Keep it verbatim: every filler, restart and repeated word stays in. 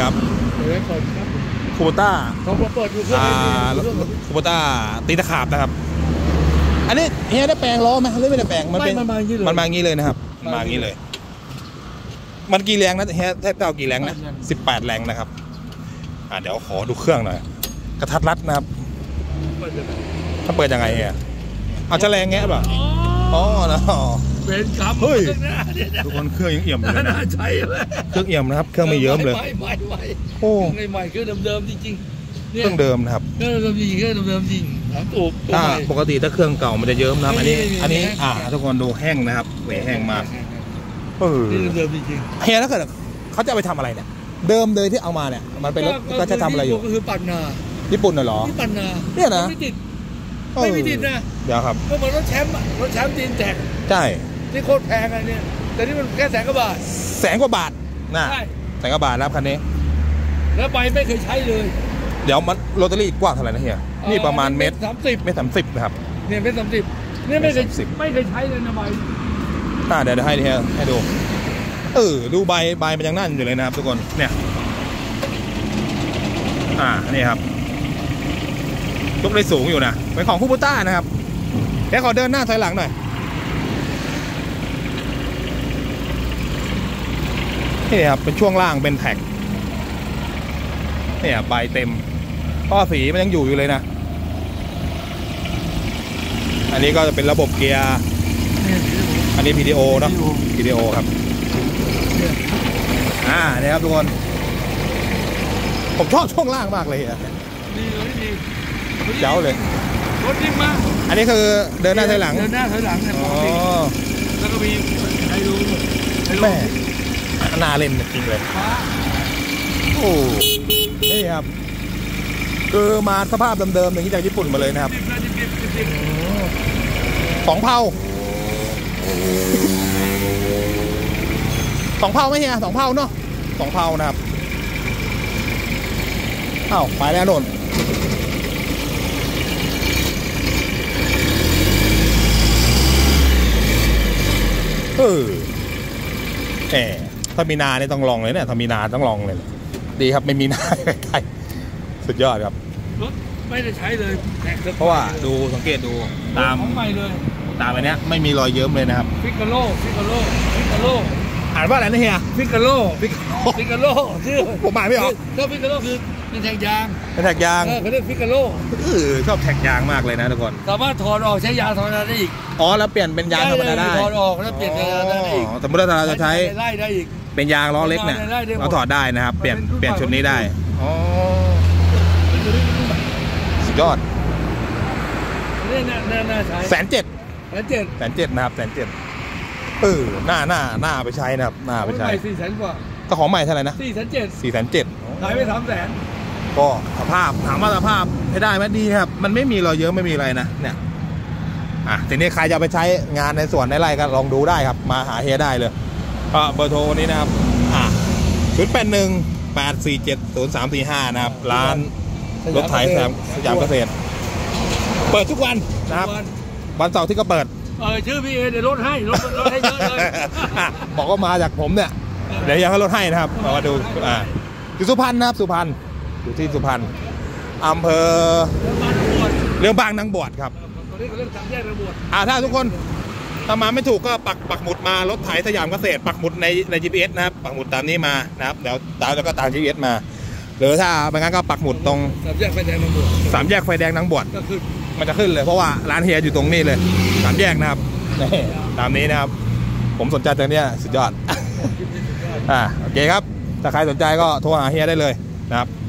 ครับคูโบต้าคูโบต้าตีตะขาบนะครับอันนี้เฮียได้แปลงล้อไหมหรือไม่ได้แปลงมันเป็นมันมาอย่างนี้เลยนะครับมาอย่างนี้เลยมันกี่แรงนะเฮียแทบจะเอากี่แรงนะสิบแปดแรงนะครับอ่าเดี๋ยวขอดูเครื่องหน่อยกระทัดรัดนะครับถ้าเปิดยังไงเฮียเอาจะแรงแงะป่ะอ๋อนะเป็นครับเฮ้ยทุกคนเครื่องยังเอี่ยมเลยนะใช่เครื่องเอี่ยมนะครับเครื่องไม่เยิ้มเลยไม่ไม่ไม่โอ้ใหม่ๆเครื่องเดิมๆจริงๆเครื่องเดิมนะครับเครื่องเดิมจริงเครื่องเดิมจริงถูกถ้าปกติถ้าเครื่องเก่ามันจะเยิ้มนะครับอันนี้อันนี้อ่าทุกคนดูแห้งนะครับเวแห้งมากเออเดิมจริงเฮียถ้าเกิดเขาจะไปทำอะไรเนี่ยเดิมเลยที่เอามาเนี่ยมันเป็นรถก็จะทำอะไรอยู่ก็คือปั่นนาญี่ปุ่นเหรอปั่นนาเนี่ยนะไม่ติดไม่มีติดนะเดี๋ยวครับก็เหมือนรถแชมป์รถแชมป์ตีนแตกใช่ที่โคตรแพงอันนี้แต่นี่มันแค่แสนกว่าบาทแสนกว่าบาทนะแสนกว่าบาทแล้วคันนี้แล้วไปไม่เคยใช้เลยเดี๋ยวมันโรตารี่กว้างเท่าไหร่นะเฮียนี่ประมาณเมตรสามสิบเมตรสามสิบนะครับเนี่ยเมตรสามสิบเนี่ยไม่เคยไม่เคยใช้เลยนะใบอ่าเดี๋ยวให้เฮียให้ดูเออดูใบใบมันยังนั่นอยู่เลยนะครับทุกคนเนี่ยอ่านี่ครับยกได้สูงอยู่นะเป็นของคูโบต้านะครับเดี๋ยวขอเดินหน้าถอยหลังหน่อยนี่ครับเป็นช่วงล่างเป็นแท็กเนี่ยใบเต็มข้อสีมันยังอยู่อยู่เลยนะอันนี้ก็จะเป็นระบบเกียร์อันนี้ พี ดี โอ เนาะ พี ดี โอ ครับอ่าเนี่ยครับทุกคนผมชอบช่วงล่างมากเลยอ่ะดีเลยดีเจ๋วเลยรถนิ่มมากอันนี้คือเดินหน้าถอยหลังเดินหน้าถอยหลังเนี่ยแล้วก็มีไฮโลแม่นาเล่นจริงเลยโอ้นี่ครับคือมาสภาพเดิมๆอย่างนี้จากญี่ปุ่นมาเลยนะครับสองเผาสองเผาไหมเฮียสองเผาเนาะสองเผานะครับอ้าวไปแล้วโดนเออแหมถ้ามีนาเนี่ยต้องลองเลยเนี่ยถ้ามีนาต้องลองเลยดีครับไม่มีนาใกล้ๆสุดยอดครับรถไม่ได้ใช้เลยเพราะว่าดูสังเกตดูตามของใหม่เลยตามไปเนี้ยไม่มีรอยเยิ้มเลยนะครับฟิกาโลฟิกาโลฟิกาโลอ่านว่าอะไรนะเฮียฟิกาโลฟิกาโลฟิกาโลชื่อผมอ่านไม่ออกก็ฟิกาโลคือเป็นแท็กยางเป็นแท็กยางเขาเรียกฟิกาโลเออชอบแท็กยางมากเลยนะทุกคนสามารถถอดออกใช้ยางธรรมดาได้อีกอ๋อแล้วเปลี่ยนเป็นยางธรรมดาได้ถอดออกแล้วเปลี่ยนยางได้อีกสมมติว่าเราจะใช้ไล่ได้อีกเป็นยางล้อเล็กเนี่ยเราถอดได้นะครับเปลี่ยนเปลี่ยนชุดนี้ได้อ๋อสุดยอดแสนเจ็ดแสนเจ็ดแสนเจ็ดนะครับแสนเจ็ดเออหน้าหน้าหน้าไปใช้นะครับหน้าไปใช้สี่แสนกว่าก็ของใหม่เท่าไหร่นะสี่แสนเจ็ดสี่แสนเจ็ดขายไปสามแสนก็สภาพถามว่าสภาพให้ได้ไหมดีครับมันไม่มีรอยเยอะไม่มีอะไรนะเนี่ยอ่ะทีนี้ใครจะไปใช้งานในส่วนในไร่ก็ลองดูได้ครับมาหาเฮียได้เลยก็เบอร์โทรนี้นะครับอ่ะศูนย์แปดหนึ่งแปดสี่เจ็ดศูนย์สามสี่ห้านะครับร้านรถไถสยามเกษตรเปิดทุกวันนะครับวันเสาร์ที่ก็เปิดเออชื่อพี่เอเดี๋ยวลดให้ลดลดให้เยอะเลยบอกว่ามาจากผมเนี่ยเดี๋ยวยังให้ลดให้นะครับมาดูอ่าอยู่สุพรรณนะครับสุพรรณอยู่ที่สุพรรณอำเภอเรื่องบางนางบวชครับอ่าถ้าทุกคนถ้ามาไม่ถูกก็ปักปักหมุดมารถไถสยามเกษตรปักหมุดในใน จี พี เอส นะครับปักหมุดตามนี้มานะครับเดี๋ยวตามแล้วก็ตาม จี พี เอส มาหรือถ้าไม่งั้นก็ปักหมุดตรงสามแยกไฟแดงนางบวชสามแยกไฟแดงนางบวชมันจะขึ้นเลยเพราะว่าร้านเฮียอยู่ตรงนี้เลยสามแยกนะครับตามนี้นะครับผมสนใจตรงนี้สุดยอดอ่าโอเคครับถ้าใครสนใจก็โทรหาเฮียได้เลยนะครับ